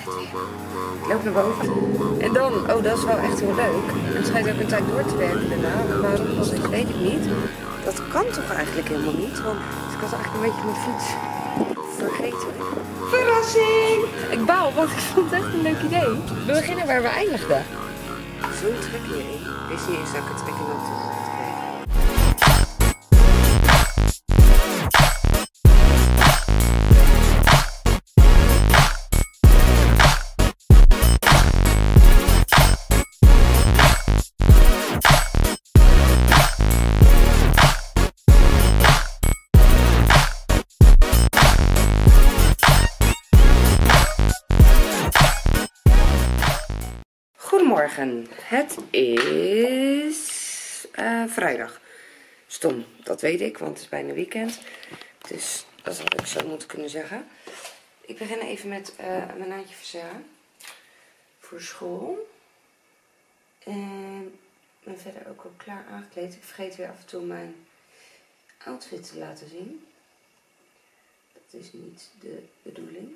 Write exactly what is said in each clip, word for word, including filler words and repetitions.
Ik loop naar boven. En dan, oh dat is wel echt heel leuk. Het schijnt ook een tijd door te werken daarna. Waarom was ik, weet ik niet. Dat kan toch eigenlijk helemaal niet. Want ik had eigenlijk een beetje mijn fiets vergeten. Verrassing! Ik baal, want ik vond het echt een leuk idee. We beginnen waar we eindigden. Zo'n trek hierin. Ik wist niet eens dat ik het trek in had. Goedemorgen, het is uh, vrijdag. Stom, dat weet ik, want het is bijna weekend. Dus dat had ik zo moeten kunnen zeggen. Ik begin even met uh, mijn naadje verzerren voor school. En ben verder ook al klaar aangekleed. Ik vergeet weer af en toe mijn outfit te laten zien. Dat is niet de bedoeling.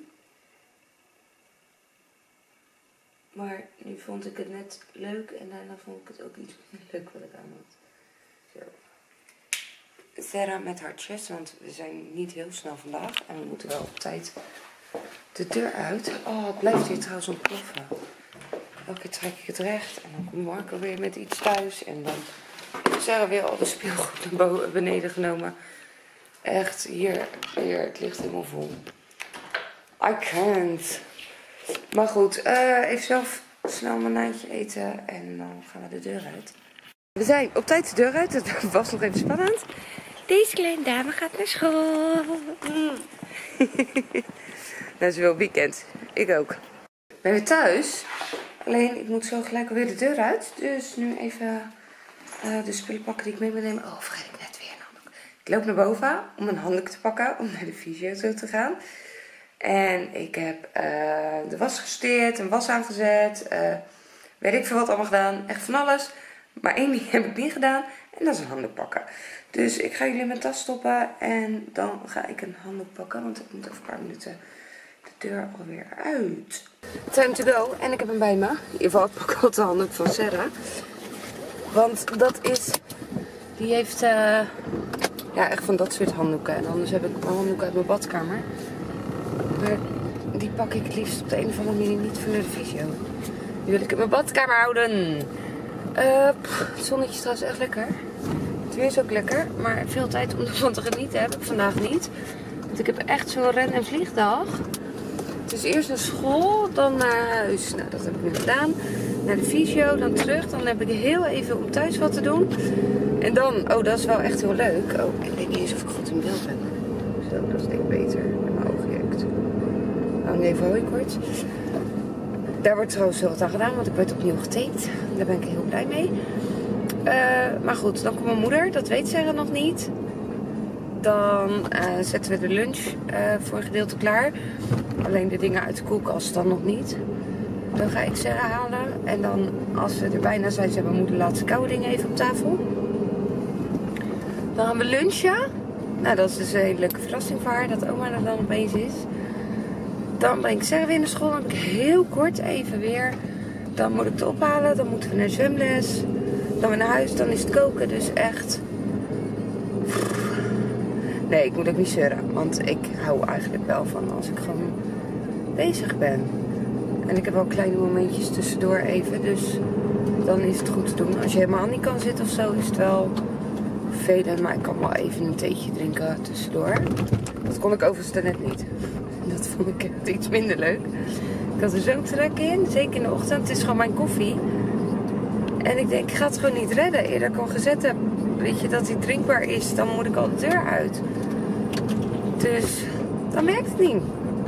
Maar nu vond ik het net leuk en daarna vond ik het ook iets minder leuk wat ik aan had. Zo. Sarah met hartjes, want we zijn niet heel snel vandaag. En we moeten wel op tijd de deur uit. Oh, het blijft hier trouwens ontploffen. Elke keer trek ik het recht en dan komt Marco weer met iets thuis. En dan heeft Sarah weer al de speelgoed naar beneden genomen. Echt, hier, hier, het ligt helemaal vol. I can't. Maar goed, uh, even zelf snel mijn naantje eten en dan gaan we de deur uit. We zijn op tijd de deur uit, het was nog even spannend. Deze kleine dame gaat naar school. Mm. Dat is wel weekend, ik ook. Ik ben weer thuis, alleen ik moet zo gelijk alweer de deur uit. Dus nu even uh, de spullen pakken die ik mee moet nemen. Oh, vergeet ik net weer een handdoek. Ik loop naar boven om een handdoek te pakken, om naar de fysio zo te gaan. En ik heb uh, de was gesteerd, een was aangezet, uh, weet ik veel wat allemaal gedaan. Echt van alles. Maar één ding heb ik niet gedaan en dat is een handdoek pakken. Dus ik ga jullie in mijn tas stoppen en dan ga ik een handdoek pakken. Want ik moet over een paar minuten de deur alweer uit. Time to go. En ik heb hem bij me. In ieder geval, ik pak altijd de handdoek van Sarah. Want dat is, die heeft uh, ja, echt van dat soort handdoeken. En anders heb ik een handdoek uit mijn badkamer. Maar die pak ik het liefst op de een of andere manier niet voor de fysio. Die wil ik in mijn badkamer houden. Uh, pff, het zonnetje is trouwens echt lekker. Het weer is ook lekker. Maar veel tijd om ervan te genieten heb ik vandaag niet. Want ik heb echt zo'n ren- en vliegdag. Het is eerst naar school, dan naar huis. Nou, dat heb ik nu gedaan. Naar de fysio, dan terug. Dan heb ik heel even om thuis wat te doen. En dan, oh dat is wel echt heel leuk. Oh, ik weet niet eens of ik goed in beeld ben. Zo, dat is denk ik beter. Oh nee, voor hooikoorts. Daar wordt trouwens wel wat aan gedaan, want ik werd opnieuw getaped. Daar ben ik heel blij mee. Uh, maar goed, dan komt mijn moeder. Dat weet Sarah nog niet. Dan uh, zetten we de lunch uh, voor een gedeelte klaar. Alleen de dingen uit de koelkast dan nog niet. Dan ga ik Sarah halen. En dan, als we er bijna zijn, zet mijn moeder de laatste koude dingen even op tafel. Dan gaan we lunchen. Nou, dat is dus een hele leuke verrassing voor haar, dat oma er dan opeens is. Dan breng ik Sarah weer naar school. Dan heb ik heel kort even weer. Dan moet ik het ophalen. Dan moeten we naar zwemles. Dan weer naar huis. Dan is het koken. Dus echt. Nee, ik moet ook niet zeuren. Want ik hou eigenlijk wel van als ik gewoon bezig ben. En ik heb wel kleine momentjes tussendoor even. Dus dan is het goed te doen. Als je helemaal niet kan zitten of zo is het wel vervelend. Maar ik kan wel even een theetje drinken tussendoor. Dat kon ik overigens net niet. Dat vond ik iets minder leuk. Ik had er zo'n trek in, zeker in de ochtend. Het is gewoon mijn koffie. En ik denk, ik ga het gewoon niet redden. Eerder ik al gezet heb, weet je, dat hij drinkbaar is, dan moet ik al de deur uit. Dus, dan werkt het niet.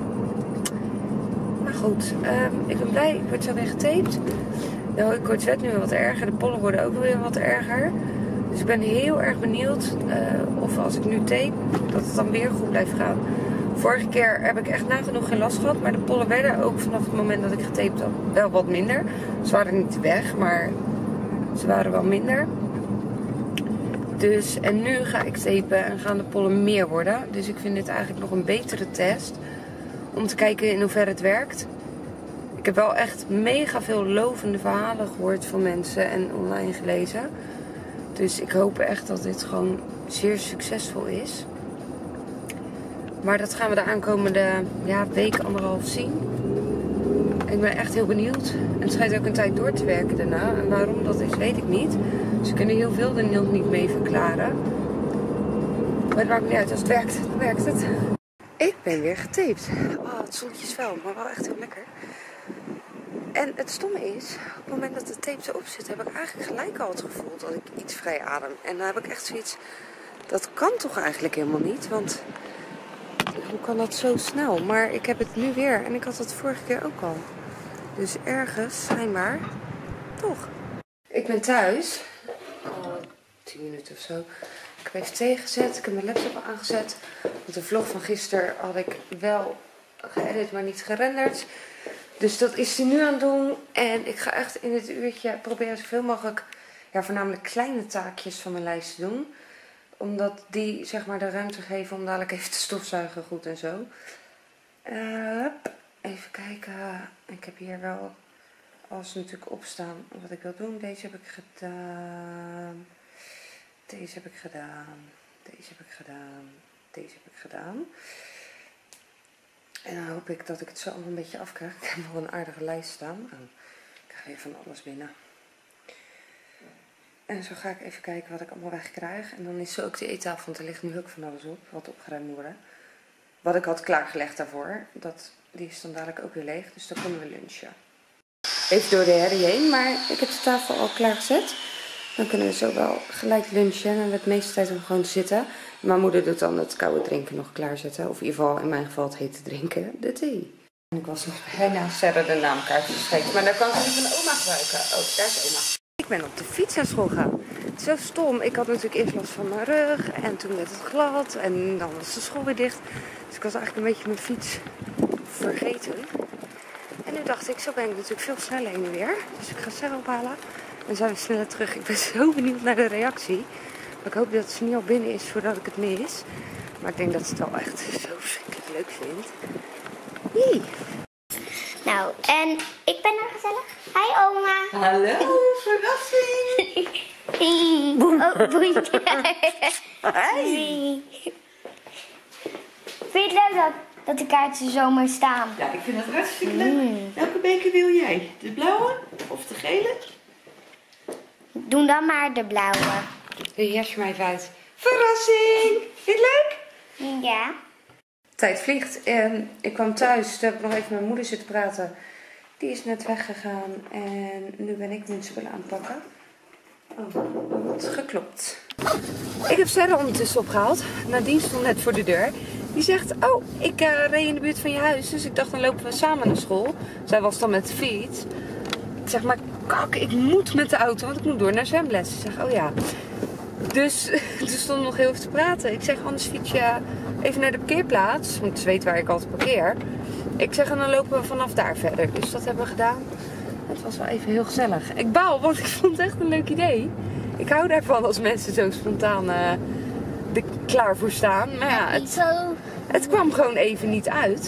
Maar goed, um, ik ben blij. Ik word zo weer getaped. De hooikoorts werd nu wat erger. De pollen worden ook weer wat erger. Dus ik ben heel erg benieuwd uh, of als ik nu tape, dat het dan weer goed blijft gaan. Vorige keer heb ik echt nagenoeg geen last gehad. Maar de pollen werden ook vanaf het moment dat ik getaped had wel wat minder. Ze waren niet weg, maar ze waren wel minder. Dus, en nu ga ik tapen en gaan de pollen meer worden. Dus ik vind dit eigenlijk nog een betere test. Om te kijken in hoeverre het werkt. Ik heb wel echt mega veel lovende verhalen gehoord van mensen en online gelezen. Dus ik hoop echt dat dit gewoon zeer succesvol is. Maar dat gaan we de aankomende ja, week, anderhalf zien. Ik ben echt heel benieuwd. En het schijnt ook een tijd door te werken daarna. En waarom dat is, weet ik niet. Ze kunnen heel veel er nog niet mee verklaren. Maar het maakt niet uit. Als het werkt, dan werkt het. Ik ben weer getaped. Oh, het zonnetje is fel, maar wel echt heel lekker. En het stomme is, op het moment dat de tape erop zit, heb ik eigenlijk gelijk al het gevoel dat ik iets vrij adem. En dan heb ik echt zoiets, dat kan toch eigenlijk helemaal niet, want hoe kan dat zo snel? Maar ik heb het nu weer en ik had het vorige keer ook al. Dus ergens, schijnbaar, toch. Ik ben thuis, al tien minuten of zo. Ik heb even thee gezet, ik heb mijn laptop aangezet. Want de vlog van gisteren had ik wel geëdit, maar niet gerenderd. Dus dat is hij nu aan het doen. En ik ga echt in dit uurtje proberen zoveel mogelijk, ja, voornamelijk kleine taakjes van mijn lijst te doen. Omdat die, zeg maar, de ruimte geven om dadelijk even te stofzuigen goed en zo. Uh, even kijken. Ik heb hier wel alles natuurlijk opstaan wat ik wil doen. Deze heb ik gedaan. Deze heb ik gedaan. Deze heb ik gedaan. Deze heb ik gedaan. En dan hoop ik dat ik het zo allemaal een beetje afkrijg. Ik heb wel een aardige lijst staan. Oh, ik krijg weer van alles binnen. En zo ga ik even kijken wat ik allemaal wegkrijg. En dan is zo ook de eettafel, want er ligt nu ook van alles op. Wat opgeruimd moet worden. Wat ik had klaargelegd daarvoor. Dat, die is dan dadelijk ook weer leeg. Dus dan kunnen we lunchen. Even door de herrie heen. Maar ik heb de tafel al klaargezet. Dan kunnen we zo wel gelijk lunchen. En dan hebben we het meeste tijd om gewoon te zitten. Mijn moeder doet dan het koude drinken nog klaarzetten. Of in ieder geval, in mijn geval, het hete drinken. De thee. En ik was nog bijna Sarah de naamkaartjes vergeten. Maar dan kan ik die van oma gebruiken. Oh, daar is oma. Ik ben op de fiets naar school gegaan. Het is zo stom. Ik had natuurlijk eerst last van mijn rug. En toen werd het glad. En dan was de school weer dicht. Dus ik was eigenlijk een beetje mijn fiets vergeten. En nu dacht ik, zo ben ik natuurlijk veel sneller heen en weer. Dus ik ga Sarah ophalen. En zijn we sneller terug. Ik ben zo benieuwd naar de reactie. Maar ik hoop dat ze niet al binnen is voordat ik het mis. Maar ik denk dat ze het wel echt zo verschrikkelijk leuk vindt. Jee. Nou, en ik ben er gezellig. Hi oma. Hallo, verrassing. Oh, boeitje. Hi. Vind je het leuk dat, dat de kaartjes zo maar staan? Ja, ik vind het hartstikke leuk. Mm. Welke beker wil jij? De blauwe of de gele? Doe dan maar de blauwe. De jasje maar even uit. Verrassing! Vind je het leuk? Ja. Tijd vliegt. En ik kwam thuis. Toen heb ik nog even met mijn moeder zitten praten. Die is net weggegaan. En nu ben ik mijn spullen aan het pakken. Oh, er wordt geklopt. Ik heb Sarah ondertussen opgehaald. Nadine stond net voor de deur. Die zegt, oh, ik uh, reed in de buurt van je huis. Dus ik dacht, dan lopen we samen naar school. Zij was dan met de fiets. Ik zeg, maar kak, ik moet met de auto, want ik moet door naar zwemles. Ik zeg, oh ja. Dus toen stond nog heel even te praten. Ik zeg, anders fiets je even naar de parkeerplaats. Want ze weet waar ik altijd parkeer. Ik zeg, en dan lopen we vanaf daar verder. Dus dat hebben we gedaan. Het was wel even heel gezellig. Ik baal, want ik vond het echt een leuk idee. Ik hou daarvan als mensen zo spontaan uh, er klaar voor staan. Maar ja, het, het kwam gewoon even niet uit.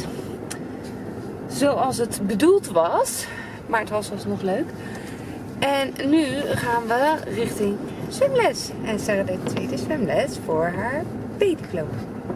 Zoals het bedoeld was. Maar het was alsnog leuk. En nu gaan we richting zwemles. En Sarah deed de tweede zwemles voor haar babyclub.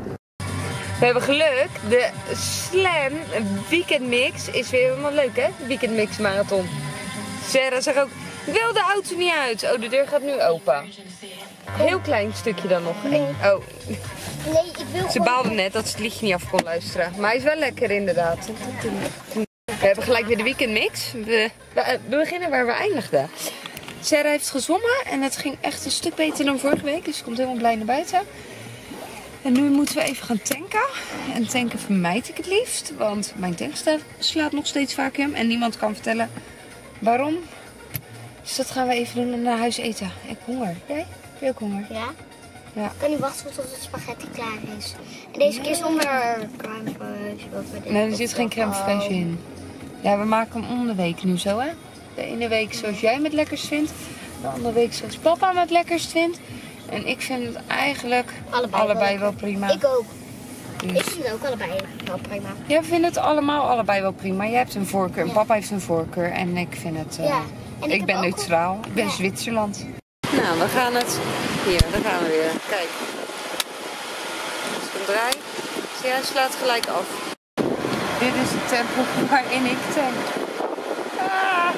We hebben geluk. De Slam weekendmix is weer helemaal leuk, hè? Weekendmix marathon. Sarah zegt ook, ik wil de auto niet uit. Oh, de deur gaat nu open. Heel klein stukje dan nog. Nee. Oh. Nee, ik wil Ze baalde net dat ze het liedje niet af kon luisteren. Maar hij is wel lekker inderdaad. We hebben gelijk weer de weekendmix. We, we, we beginnen waar we eindigden. Sarah heeft gezwommen en het ging echt een stuk beter dan vorige week. Dus ze komt helemaal blij naar buiten. En nu moeten we even gaan tanken. En tanken vermijd ik het liefst. Want mijn tankstaf slaat nog steeds vaak hem. En niemand kan vertellen waarom. Dus dat gaan we even doen en naar huis eten. Ik heb honger. Jij? Heb je ook honger? Ja. Ja. Ik kan niet wachten tot het spaghetti klaar is. En deze keer zonder crème fraîche. Nee, er zit geen crème fraîche in. Ja, we maken hem om de week nu zo, hè? De ene week zoals jij hem het lekkerst vindt. De andere week zoals papa hem het lekkerst vindt. En ik vind het eigenlijk allebei, allebei wel, wel prima. Ik ook. Ik vind het ook allebei wel prima. Ja, we vinden het allemaal allebei wel prima. Jij hebt een voorkeur, en papa heeft een voorkeur. En ik vind het... Uh, Ja. En ik, ik heb ben ook neutraal. Ik ben Ja. Zwitserland. Nou, we gaan het... Hier, daar gaan we weer. Kijk. Als ik hem draai, zie je, hij slaat gelijk af. Dit is het tempo waarin ik tank. Ah.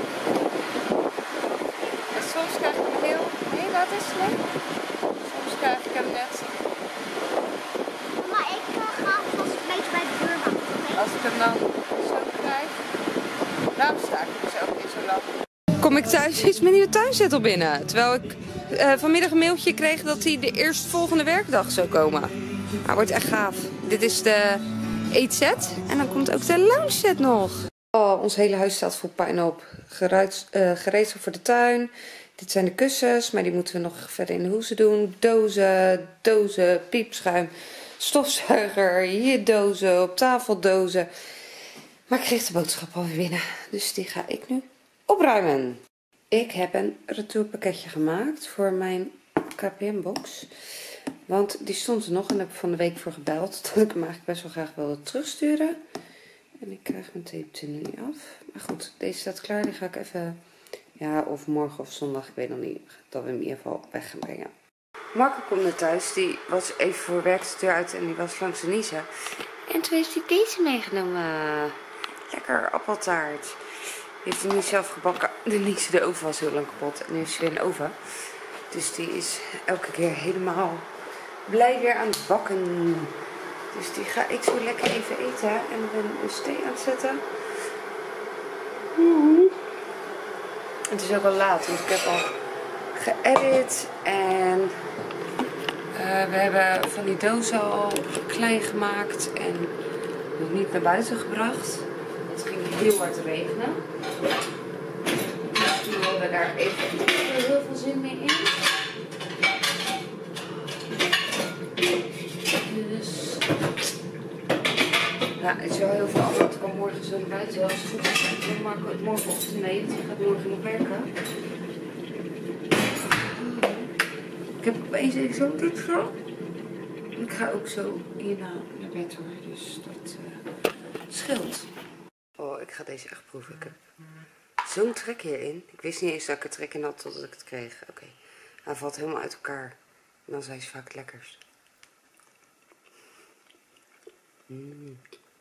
En soms krijg ik hem heel... Nee, laat eens nee. Soms krijg ik hem net... Maar ik uh, ga vast een beetje bij de deur maken. Okay? Als ik hem dan zo krijg... Daarom sta ik dus elke keer zo lang. Kom ik thuis is mijn nieuwe tuinzetel binnen. Terwijl ik uh, vanmiddag een mailtje kreeg dat hij de eerstvolgende werkdag zou komen. Maar wordt echt gaaf. Dit is de eetset. En dan komt ook de lounge set nog. Oh, ons hele huis staat vol puinhoop. Geruid, uh, gereedschap voor de tuin. Dit zijn de kussens, maar die moeten we nog verder in de hoezen doen. Dozen, dozen, piepschuim, stofzuiger, hier dozen, op tafel dozen. Maar ik kreeg de boodschap alweer binnen. Dus die ga ik nu opruimen. Ik heb een retourpakketje gemaakt voor mijn K P M-box. Want die stond er nog en heb ik van de week voor gebeld. Dat ik hem eigenlijk best wel graag wilde terugsturen. En ik krijg mijn tape er nu niet af. Maar goed, deze staat klaar. Die ga ik even... Ja, of morgen of zondag. Ik weet nog niet. Dat we hem in ieder geval weg gaan brengen. Marco komt naar thuis. Die was even voor werk de deur uit en die was langs de niezen. En toen heeft hij deze meegenomen. Lekker appeltaart. Die heeft hij niet zelf gebakken. De niece, de oven was heel lang kapot. En nu heeft ze weer een oven. Dus die is elke keer helemaal blij weer aan het bakken. Dus die ga ik zo lekker even eten. En ik ben dus thee aan het zetten. Het is ook al laat, want ik heb al geëdit. En uh, we hebben van die dozen al klein gemaakt. En nog niet naar buiten gebracht. Het ging heel hard regenen. Dus toen hadden we daar even heel veel zin mee in. Dus ja, het is wel heel veel af. Het kan morgen zo naar buiten. Als het goed is, dan Marco het morgenochtend mee. Want hij gaat morgen nog werken. Ik heb opeens even zo dit zo. Ik ga ook zo hierna naar bed hoor. Dus dat uh, scheelt. Oh, ik ga deze echt proeven. Ik heb zo'n trek hierin. Ik wist niet eens dat ik er trek in had totdat ik het kreeg. Oké. Okay. Hij valt helemaal uit elkaar. En dan zijn ze vaak het lekkerst. Mm.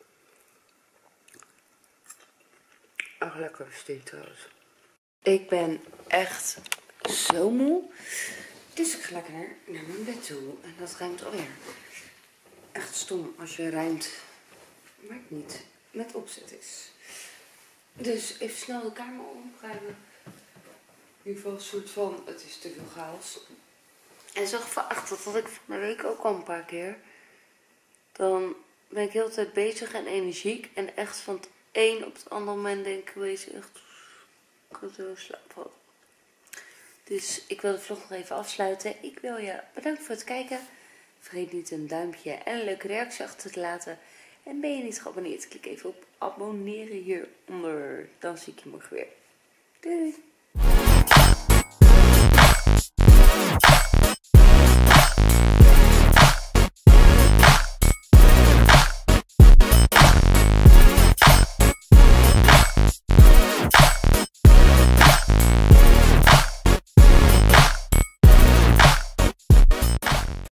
Ach, lekker steek trouwens. Ik ben echt zo moe. Dus ik ga lekker naar mijn bed toe. En dat ruimt alweer. Echt stom als je ruimt, maar het niet met opzet is. Dus even snel de kamer opruimen. In ieder geval een soort van, het is te veel chaos. En zo geacht, dat had ik van de week ook al een paar keer. Dan ben ik heel de tijd bezig en energiek. En echt van het een op het andere moment denk ik, wees echt, ik ga zo slapen. Dus ik wil de vlog nog even afsluiten. Ik wil je bedanken voor het kijken. Vergeet niet een duimpje en een leuke reactie achter te laten. En ben je niet geabonneerd, klik even op abonneren hieronder. Dan zie ik je morgen weer. Doei!